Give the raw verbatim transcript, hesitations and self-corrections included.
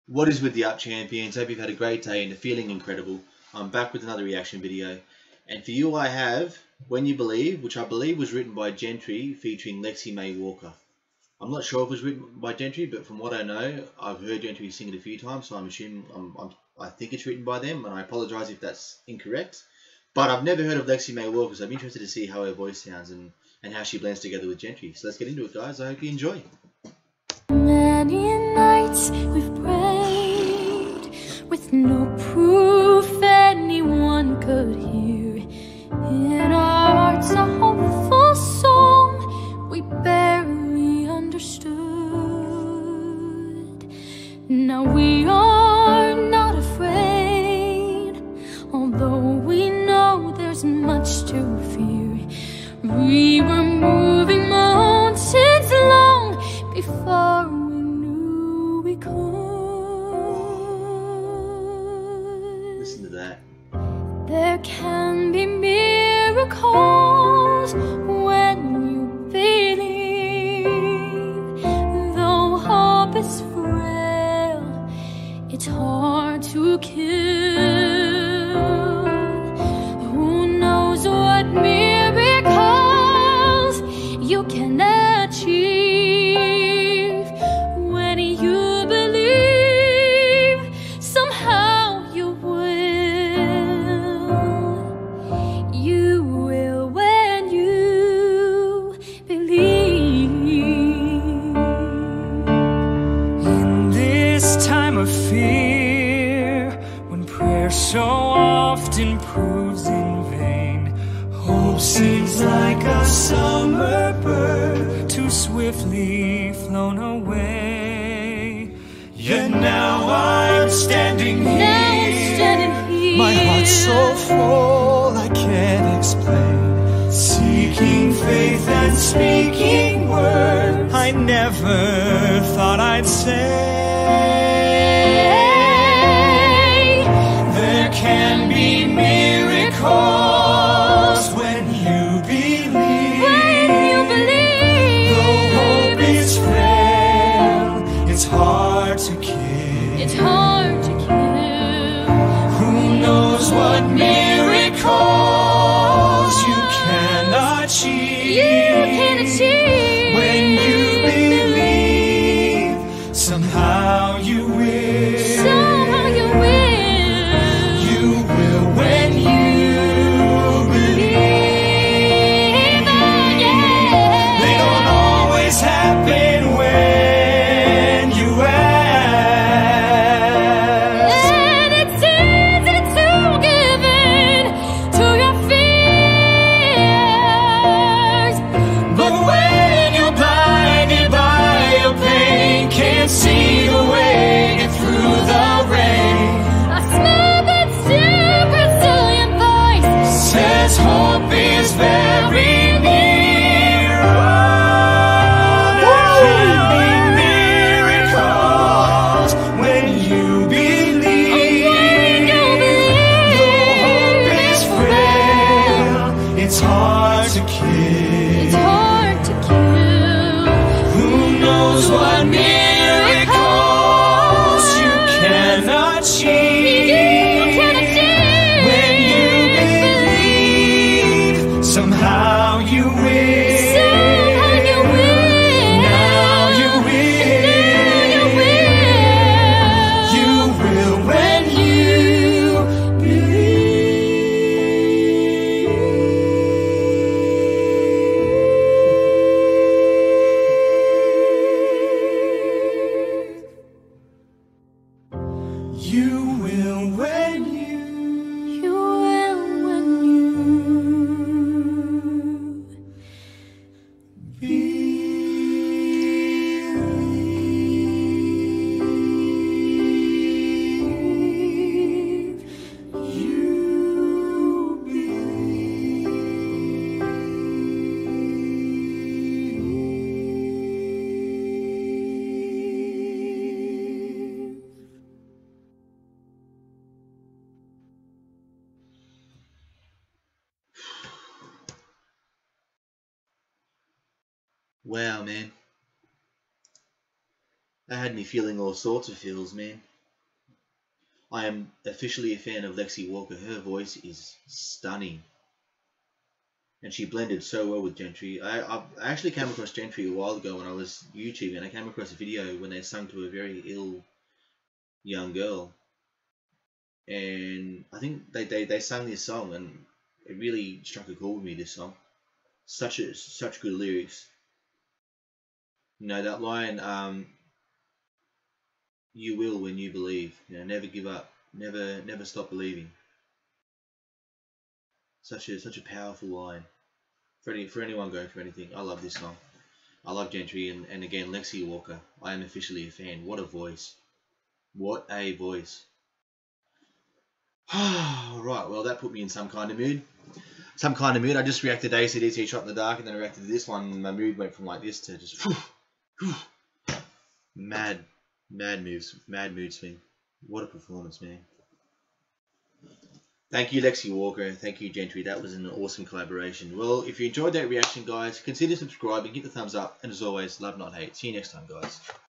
What is with the up, champions? Hope you've had a great day and are feeling incredible. I'm back with another reaction video. And for you I have When You Believe, which I believe was written by Gentry featuring Lexi May Walker. I'm not sure if it was written by Gentry, but from what I know, I've heard Gentry sing it a few times, so I'm assuming, I'm, I'm, I think it's written by them, and I apologise if that's incorrect. But I've never heard of Lexi May Walker, so I'm interested to see how her voice sounds and, and how she blends together with Gentry. So let's get into it, guys. I hope you enjoy. Many nights we've prayed with no proof anyone could hear. In our hearts a hopeful song we barely understood. Now we are not afraid, although we know there's much to fear. We were moving mountains long before we knew we could. Listen to that. There can be miracles when you believe. Though hope is frail, it's hard to kill. Who knows what miracles you can achieve when you believe. Somehow you will. You will when you believe. In this time of fear, when prayer so often proves in vain, hope seems like a summer bird too swiftly flown away. Yet now I'm standing here, Now I'm standing here. my heart's so full I can't explain, seeking faith and speaking words I never thought I'd say. There can be miracles when you believe. When you believe. Though hope is frail, it's hard to kill. It's hard to kill. Who knows what miracles you can achieve? You can achieve When you believe, somehow you will. somehow you will. You will when you believe. Oh, yeah. They don't always happen when you ask. And it's easy to give in to your fears, But when you're blinded by your pain, can't see the way through the rain, I smell that still Brazilian voice says hope is very near. Oh, there can be miracles when you believe. when you believe. Though hope is frail, it's hard to kill. It's hard to kill. Who knows what miracles you can achieve? You can achieve When you believe, somehow you will. somehow you will. Now you will. Now you will. You will when you believe. You will when you You will when you believe. You believe. Wow, man. That had me feeling all sorts of feels, man. I am officially a fan of Lexi Walker. Her voice is stunning. And she blended so well with Gentry. I, I actually came across Gentry a while ago when I was YouTubing, and I came across a video when they sung to a very ill young girl. And I think they, they, they sung this song, and it really struck a chord with me, this song. Such a, such good lyrics. You know, that line, um, you will when you believe. You know, never give up. Never never stop believing. Such a such a powerful line. For any, for anyone going through anything, I love this song. I love Gentry, and, and again, Lexi Walker. I am officially a fan. What a voice. What a voice. Right, well, that put me in some kind of mood. Some kind of mood. I just reacted to A C D C Shot in the Dark, and then I reacted to this one, and my mood went from like this to just... Whew, whew, mad, mad moves, mad mood swing. What a performance, man. Thank you, Lexi Walker. Thank you, Gentry. That was an awesome collaboration. Well, if you enjoyed that reaction, guys, consider subscribing, hit the thumbs up, and as always, love, not hate. See you next time, guys.